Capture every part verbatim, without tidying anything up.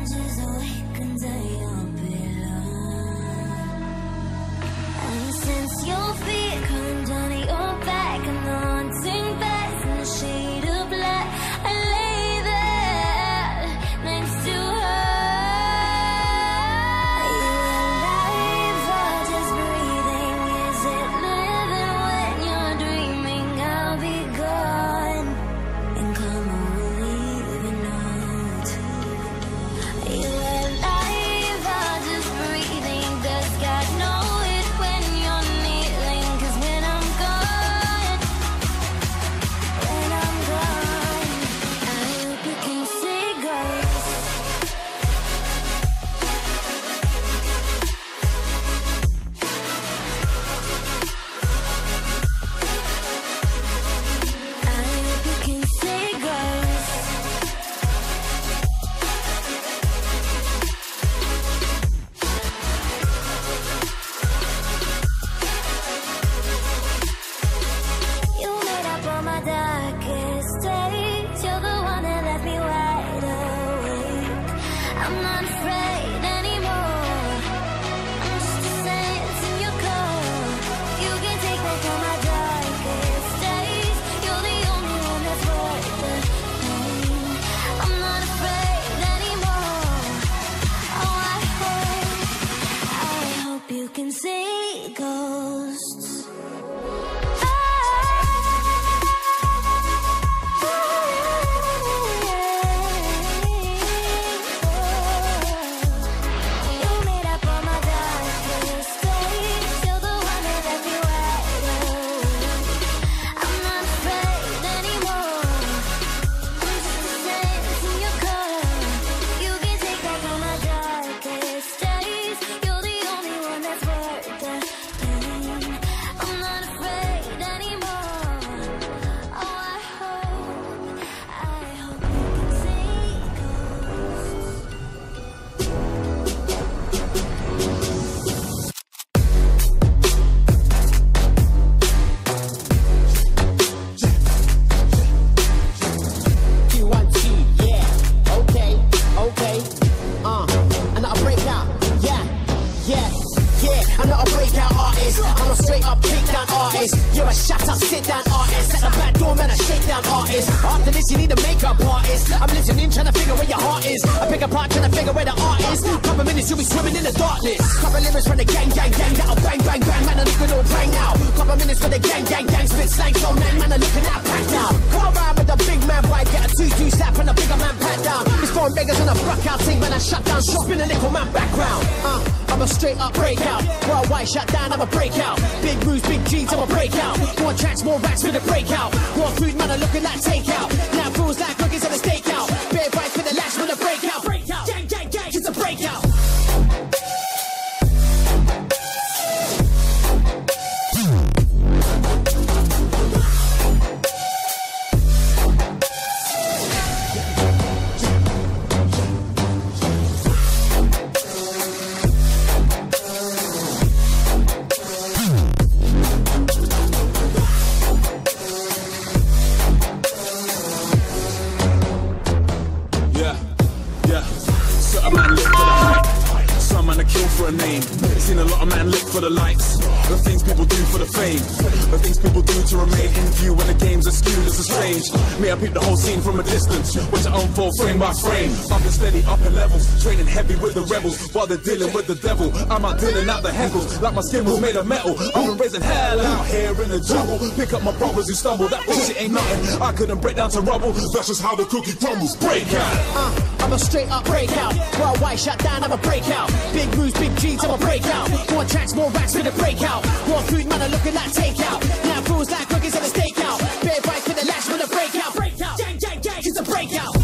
While they're dealing with the devil, I'm out dealing out the heckles like my skin was made of metal. I've been raising hell out here in the jungle. Pick up my brothers who stumble, that bullshit ain't nothing. I couldn't break down to rubble, that's just how the cookie crumbles. Break out. Uh, I'm a straight up breakout. Worldwide shut down, I'm a breakout. Big moves, big G's, I'm a breakout. More tracks, more racks for the breakout. More food, man, I'm looking like takeout. Now fools like cookies on a stakeout. Bare bites for the lash for the breakout. Breakout, gang, gang, gang, it's a breakout.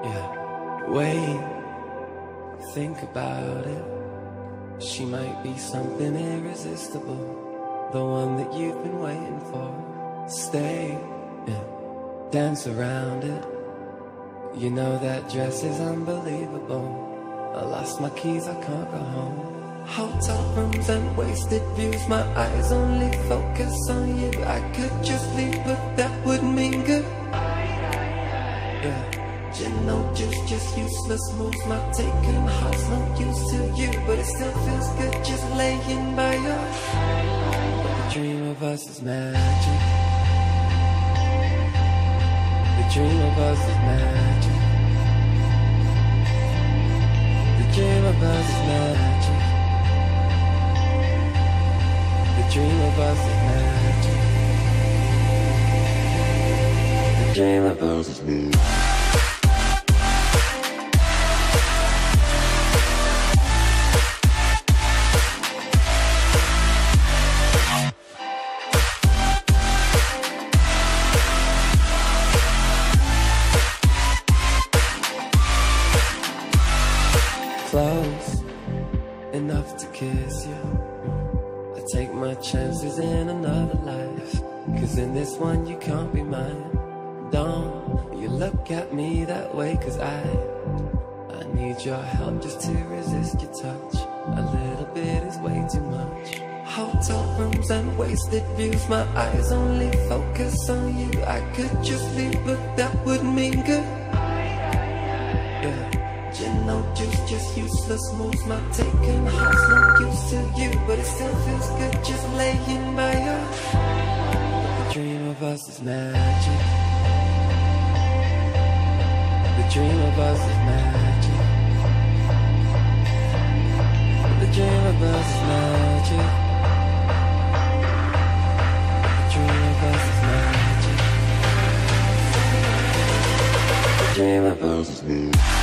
Yeah, wait, think about it. She might be something irresistible, the one that you've been waiting for. Stay, yeah, dance around it. You know that dress is unbelievable. I lost my keys, I can't go home. Hotel rooms and wasted views, my eyes only focus on you. I could just leave, but that would mean good. Yeah, gin, no juice, just useless moves. My taking heart's no use to you, but it still feels good just laying by your. But the dream of us is magic. The dream of us is magic. The dream of us is magic. The dream of us is magic. The dream of us is magic. Close enough to kiss you. I take my chances in another life, cause in this one you can't be mine. Don't you look at me that way, cause I I need your help just to resist your touch. A little bit is way too much. Hotel rooms and wasted views, my eyes only focus on you. I could just leave, but that would mean good. Yeah, gin, no juice, just useless moves. My taking heart's no use to you, but it still feels good just laying by your. But the dream of us is magic. The dream of us is magic. The dream of us is magic. The dream of us is magic. The dream of us is magic.